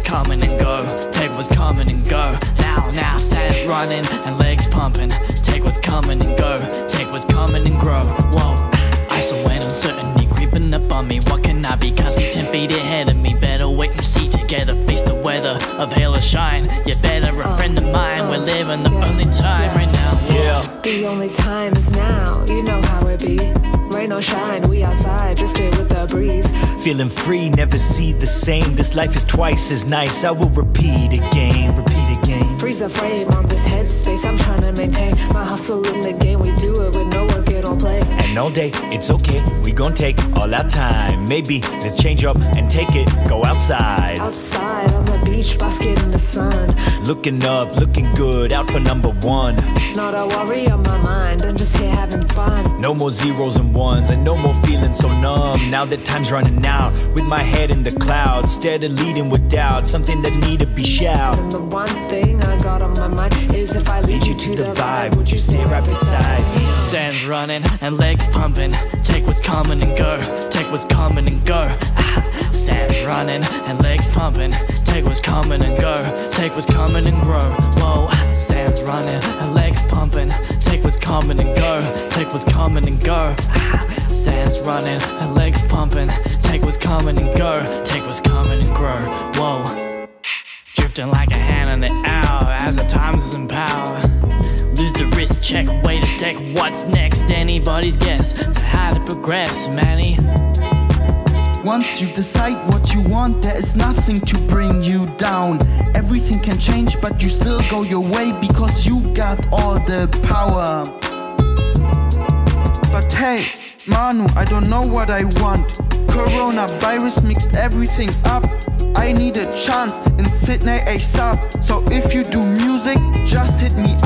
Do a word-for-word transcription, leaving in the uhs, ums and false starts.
coming and go. Take what's coming and go. Now, now, sands running and legs pumping. Take what's coming and go. Take what's coming and grow. Whoa, I saw an uncertainty creeping up on me. What can I be? Can't see ten feet ahead of me. Better wait and see together. Face the weather of hail or shine. You better a friend of mine. We're living the only time right now. Yeah. The only time is now. You know how it be. Rain or shine, we outside, drifting with the breeze. Feeling free, never see the same. This life is twice as nice. I will repeat again, repeat again. Freeze the frame on this headspace. I'm trying to maintain my hustle in the game. We do it with no work, it don't play. And all day, it's okay. We gon' take all our time. Maybe let's change up and take it. Go outside. Outside on the beach, basking in the sun. Looking up, looking good, out for number one. Not a worry on my mind, I'm just here having fun. No more zeros and ones, and no more feeling so numb. Now that time's running out, with my head in the clouds, instead of leading with doubt, something that need to be shout. And the one thing I got on my mind is if I lead you to the vibe, would you stay right beside me? Sands running and legs pumping. Take what's coming and go. Take what's coming and go. Ah, sands running and legs pumping. Take what's coming and go. Take what's coming and grow. Whoa, sands running and legs pumping. Take what's coming and go. Take what's coming and go. Ah, sands running and legs pumping. Take what's coming and go. Take what's coming and grow. Whoa, drifting like a hand in the hour as the time is in power. Lose the wrist, check, wait a sec, what's next? Anybody's guess to how to progress, Manny. Once you decide what you want, there is nothing to bring you down. Everything can change, but you still go your way because you got all the power. But hey, Manu, I don't know what I want. Coronavirus mixed everything up. I need a chance in Sydney ASAP. So if you do music, just hit me